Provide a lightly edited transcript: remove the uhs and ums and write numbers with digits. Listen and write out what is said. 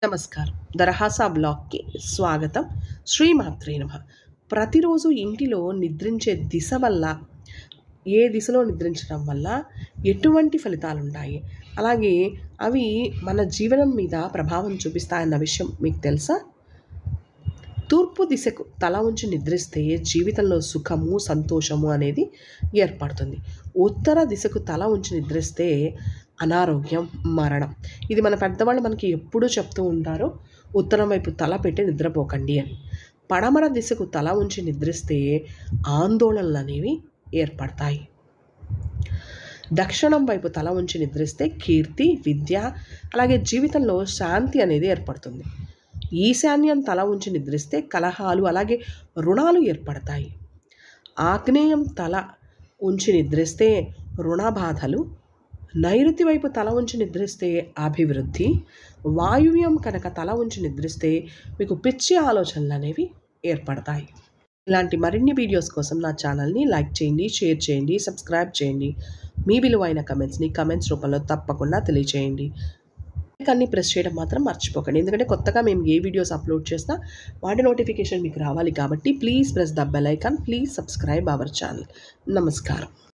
నమస్కారం. 'దరహాస బ్లాగ్‌కి స్వాగతం. శ్రీమాత్రే నమః. ప్రతిరోజు ఇంటిలో నిద్రించే దిశ వల్ల, ఏ దిశలో నిద్రించడం వల్ల ఎటువంటి ఫలితాలుంటాయి? అలాగే అవి మన జీవనం మీద ప్రభావం చూపిస్తాయన్న విషయం మీకు తెలుసా? తూర్పు దిశకు తల ఉంచి నిద్రిస్తే జీవితంలో సుఖము, సంతోషము అనేది ఏర్పడుతుంది. ఉత్తర దిశకు తల ఉంచి నిద్రిస్తే అనారోగ్యం, మరణం. ఇది మన పెద్దవాళ్ళు మనకి ఎప్పుడూ చెప్తూ ఉంటారు. ఉత్తరం వైపు తల పెట్టి నిద్రపోకండి అని. పడమర దిశకు తల ఉంచి నిద్రిస్తే ఆందోళనలనేవి ఏర్పడతాయి. దక్షిణం వైపు తల ఉంచి నిద్రిస్తే కీర్తి, విద్య, అలాగే జీవితంలో శాంతి అనేది ఏర్పడుతుంది. ఈశాన్యం తల ఉంచి నిద్రిస్తే కలహాలు, అలాగే రుణాలు ఏర్పడతాయి. ఆగ్నేయం తల ఉంచి నిద్రిస్తే రుణ బాధలు, నైరుతి వైపు తల ఉంచి నిద్రిస్తే అభివృద్ధి, వాయువ్యం కనుక తల ఉంచి నిద్రిస్తే మీకు పిచ్చి ఆలోచనలు అనేవి ఏర్పడతాయి. ఇలాంటి మరిన్ని వీడియోస్ కోసం నా ఛానల్ని లైక్ చేయండి, షేర్ చేయండి, సబ్స్క్రైబ్ చేయండి. మీ విలువైన కమెంట్స్ రూపంలో తప్పకుండా తెలియచేయండి. అన్ని ప్రెస్ చేయడం మాత్రం మర్చిపోకండి. ఎందుకంటే కొత్తగా మేము ఏ వీడియోస్ అప్లోడ్ చేసినా వాటి నోటిఫికేషన్ మీకు రావాలి కాబట్టి please press the bell icon. Please subscribe our channel. నమస్కారం.